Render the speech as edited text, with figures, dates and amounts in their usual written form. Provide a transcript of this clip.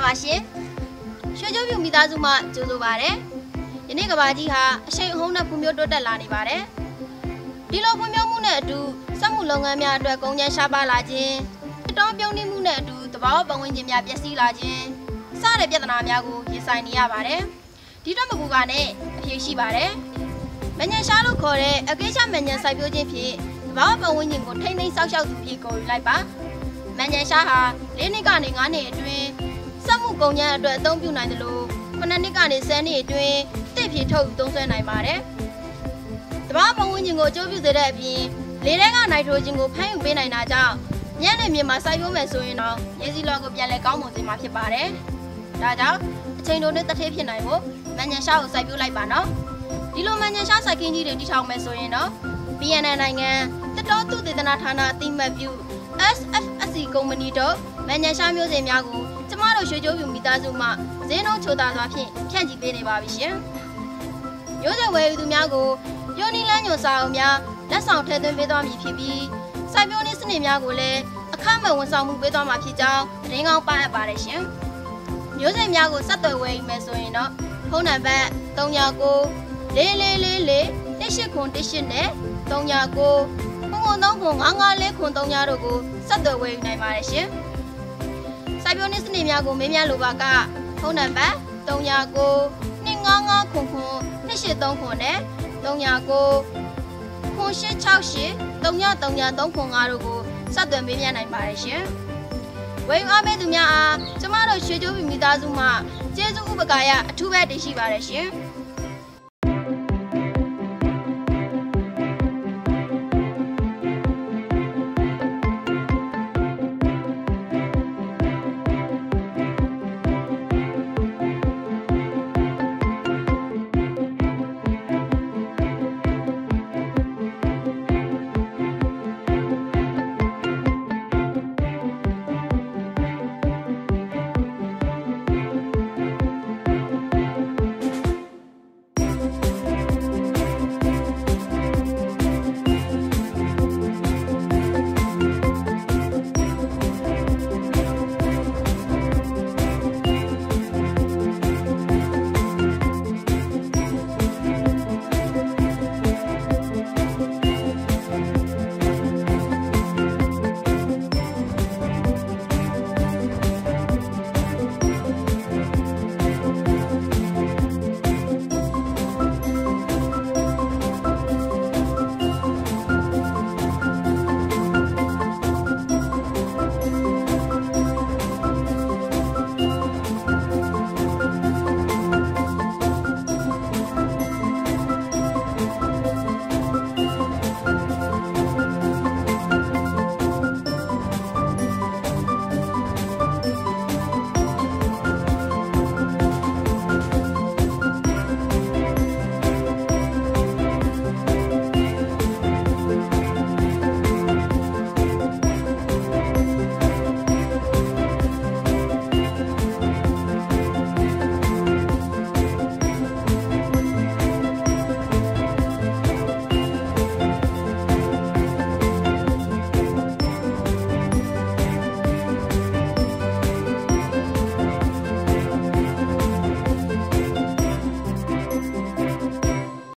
ပါရှင်ရွှေကျိုးပြူမိသားစုမှကြိုဆိုပါရစေယနေ့ကဘာကြီးဟာအရှိန်အဟုန်နဲ့ဖွံ့ဖြိုးတိုးတက်လာနေပါတယ်ဒီလိုဖွံ့ဖြိုးမှုနဲ့အတူစက်မှုလုပ်ငန်းများအတွက်ကုန်ကျန်းရှားပါလာခြင်းတောင်းပြုံးနေမှုနဲ့အတူသဘာဝပတ်ဝန်းကျင်များပျက်စီးလာခြင်းစတဲ့ပြဿနာများကိုရင်ဆိုင်နေရပါတယ်ဒီတော့မကူကနဲ့အဖြေရှိပါတယ်မញ្ញရှားလို့ခေါ်တဲ့အကိစ္စမញ្ញစိုက်ပျိုးခြင်းဖြင့်သဘာဝပတ်ဝန်းကျင်ကိုထိန်းသိမ်းစောင့်ရှောက်သူဖြစ်ကိုယူလိုက်ပါမញ្ញရှားဟာ၄နှစ်ကနေ9နှစ်အတွင်းစက်မှုကုန်ကျန်းအတွက်အသုံးပြုနိုင်တယ်လို့9နှစ်ကနေ10နှစ်အတွင်းတစ်ဖြည့်ထုတ်ယူသုံးစွဲနိုင်ပါတယ်သဘာဝပတ်ဝန်းကျင်ကိုအကျိုးပြုစေတဲ့အပြင်လေထဲကနိုက်ထရိုဂျင်ကိုဖမ်းယူပေးနိုင်တာကြောင့်ညနေမြေမှာစိုက်ပျိုးမယ်ဆိုရင်တော့ရေစီလောကိုပြန်လဲကောင်းမွန်စေမှာဖြစ်ပါတယ်ဒါကြောင့်အချိန်တိုနဲ့တထည့်ဖြစ်နိုင်ဖို့မញ្ញရှားကိုစိုက်ပျိုးလိုက်ပါနော်ဒီလိုမញ្ញရှားစိုက်ခင်းကြီးတွေတည်ထောင်မယ်ဆိုရင်တော့ BNN နိုင်ငံတတော်သူသေသနာဌာနအသိမှတ်ပြု SFSC ကုမ္ပဏီတို့မញ្ញရှားမျိုးစေ့များကိုကျမတို့ရွှေကျိုးပြူမိသားစုမှဈေးနှုန်းချိုသာစွာဖြင့်ဖြန့်ချိပေးနေပါပြီရှင်မျိုးစေ့ဝယ်ယူသူများကိုယိုနီလန်းညွန်စာအုပ်များလက်ဆောင်ထည့်သွင်းပေးသွားမည်ဖြစ်ပြီးစိုက်ပျိုးနည်းစနစ်များကိုလည်းအခမဲ့ဝန်ဆောင်မှုပေးသွားမှာဖြစ်ကြောင်းသတင်းကောင်းပါအပ်ပါတယ်ရှင်မျိုးစေ့များကိုဆက်သွယ်ဝယ်ယူမယ်ဆိုရင်တော့ဖုန်းနံပါတ်3994444418နဲ့3993535543တို့ကိုဆက်သွယ်ဝယ်ယူနိုင်ပါတယ်ရှင်စိုက်ပျိုးနည်းစနစ်များကိုမေးမြန်းလိုပါကဖုန်းနံပါတ်3992552983နဲ့3998683335တို့ကိုဆက်သွယ်မေးမြန်းနိုင်ပါတယ်ရှင်ဝယ်ယူအားပေးသူများအားကျမတို့ရွှေကျိုးပြူမိသားစုမှကျေးဇူးဥပကာရအထူးပဲတင်ရှိပါတယ်ရှင်